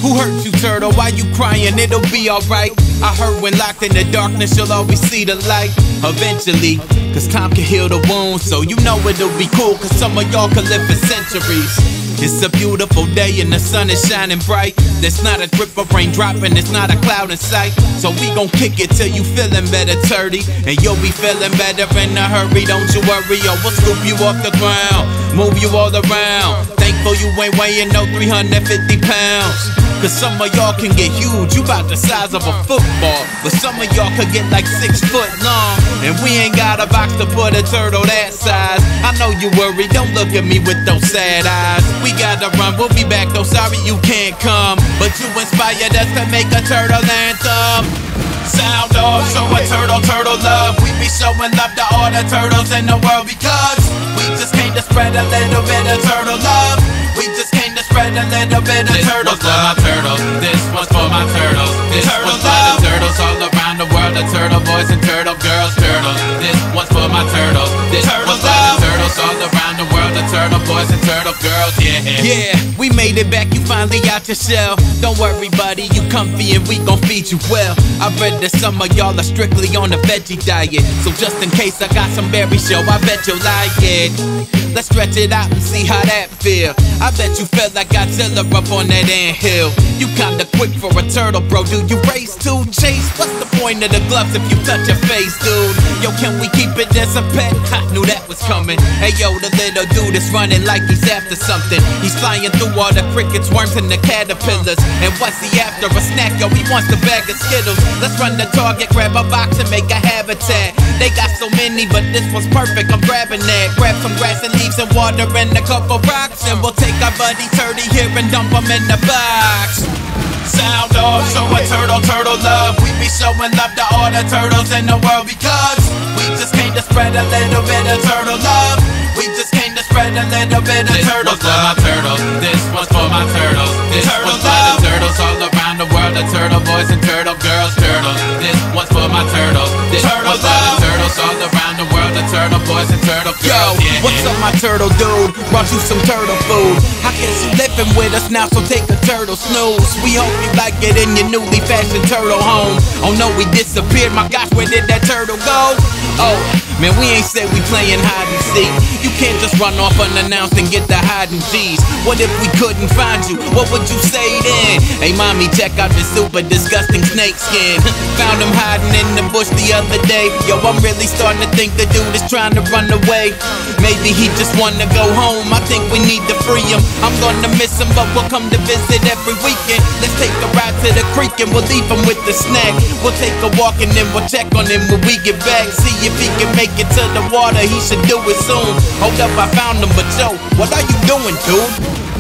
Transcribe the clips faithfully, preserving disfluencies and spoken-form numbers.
Who hurt you, turtle? Why you crying? It'll be alright. I heard when locked in the darkness, you'll always see the light. Eventually, cause time can heal the wounds. So you know it'll be cool, cause some of y'all can live for centuries. It's a beautiful day and the sun is shining bright. There's not a drip of rain dropping, it's not a cloud in sight. So we gon' kick it till you feeling better, turdy. And you'll be feeling better in a hurry, don't you worry. Yo, we'll scoop you off the ground, move you all around. Thankful you ain't weighing no three hundred fifty pounds. Cause some of y'all can get huge, you about the size of a football. But some of y'all could get like six foot long. And we ain't got a box to put a turtle that size. I know you worry, don't look at me with those sad eyes. We gotta run, we'll be back though, sorry you can't come. But you inspired us to make a turtle anthem. Sound off, show a turtle, turtle love. We be showing love to all the turtles in the world. Because we just came to spread a little bit of turtle love. We just came to spread a little bit of turtle love. This one's for my turtles, this one's for my turtles. This turtle one's for the turtles all around the world. The turtle boys and turtle girls, turtles. This one's for my turtles. This turtle one's for the turtles all around the world. The turtle boys and turtle girls, yeah. Yeah, we made it back, you finally out your shell. Don't worry buddy, you comfy and we gon' feed you well. I read that some of y'all are strictly on a veggie diet. So just in case I got some berry show, I bet you'll like it. Let's stretch it out and see how that feel. I bet you felt like Godzilla up on that anthill. You kinda quick for a turtle, bro. Do you race to chase? What's the point of the gloves if you touch your face, dude? Yo, can we keep it as a pet? I knew that was coming. Hey yo, the little dude is running like he's after something. He's flying through all the crickets, worms, and the caterpillars. And what's he after? A snack, yo, he wants the bag of Skittles. Let's run the target, grab a box and make a habitat. They got so many, but this one's perfect, I'm grabbing that. Grab some grass and leaves and water and a couple rocks. And we'll take our buddy Turdy here and dump him in the box. Sound off, show a turtle, turtle love. We be showing love to all the turtles in the world. Because we just came to spread a little bit of turtle love. We just came to spread a little bit of turtle love. This one's for my turtles, this one's for my turtles. This turtle one's for the turtles all around the world. The turtle boys and turtle girls, turtles. This one's for my turtles. This turtle one's for the turtles all around the world. The turtle boys and turtle girls. Yo, yeah. What's up my turtle dude? Brought you some turtle food. I guess you living with us now, so take a turtle snooze. We hope you like it in your newly fashioned turtle home. Oh no, we disappeared, my gosh, where did that turtle go? Oh, man, we ain't said we playing hide and seek. You can't just run off unannounced and get the hiding G's. What if we couldn't find you? What would you say then? Hey mommy, check out this super disgusting snake skin. Found him hiding in the bush the other day. Yo, I'm really starting to think the dude is trying to run away. Maybe he just wanna go home, I think we need to free him. I'm gonna miss him, but we'll come to visit every weekend. Let's take a ride to the creek and we'll leave him with the snack. We'll take a walk and then we'll check on him when we get back. See if he can make it to the water, he should do it soon. Hold up, I found him, but yo, what are you doing, dude?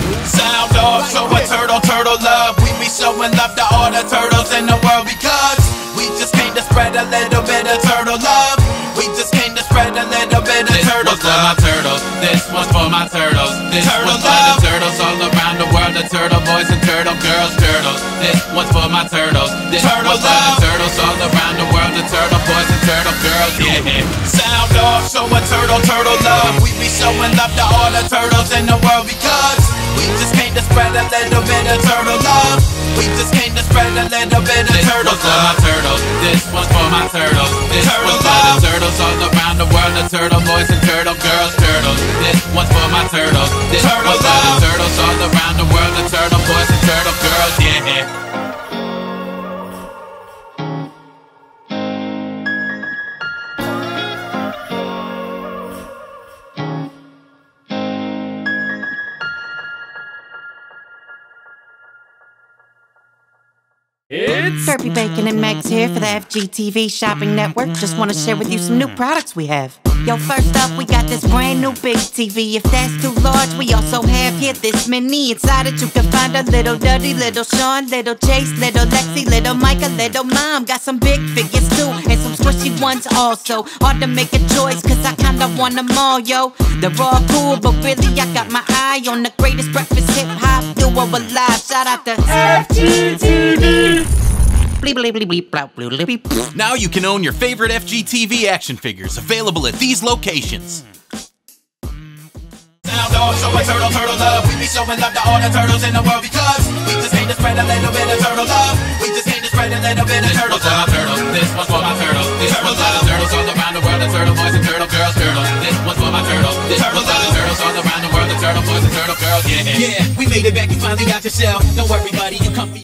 Sound off, show a turtle, turtle love. We be showing love to all the turtles in the world. Because we just came to spread a little bit of turtle love. We just came to spread a little bit of turtle love. This one's for my turtles, this one's for my turtles. This one's for the turtles all around the world. The turtle boys and turtle girls, turtles. This one's for my turtles. This one's for the turtles all around the world. The turtle boys and turtle girls, yeah. Sound off, show a turtle, turtle love. We be showing love to all the turtles in the world. Because we just came to spread a little bit of turtle love. We just came to spread a little bit of turtle love. This one's for my turtles, this one's for my turtles. This one's for the turtles all around the world. The turtle boys and turtle girls, turtles. This one's for my turtles. This one's for the turtles all around the world. The turtle boys and turtle girls, yeah. It's Derby Bacon and Megs here for the F G T V Shopping Network. Just want to share with you some new products we have. Yo, first up, we got this brand new big T V. If that's too large, we also have here this mini. Inside it, you can find a little Duddy, little Sean, little Chase, little Lexi, little Micah, little Mom. Got some big figures too, and some squishy ones also. Hard to make a choice, cause I kinda want them all, yo. They're all cool, but really I got my eye on the greatest breakfast hip-hop duo alive. Shout out to F G T V. Now you can own your favorite F G T V action figures, available at these locations. Sound all showing turtle, turtle love. We be showing love to all the turtles in the world because we just came to spread a little bit of turtle love. We just came to spread a little bit of turtle love. This one's for my turtle. This one's for the turtles all around the world. The turtle boys and turtle girls, turtle. This one's for my turtle. This one's for the turtles all around the world. The turtle boys and turtle girls. Yeah, yeah. We made it back. You finally got your shell. Don't worry, buddy. You comfy.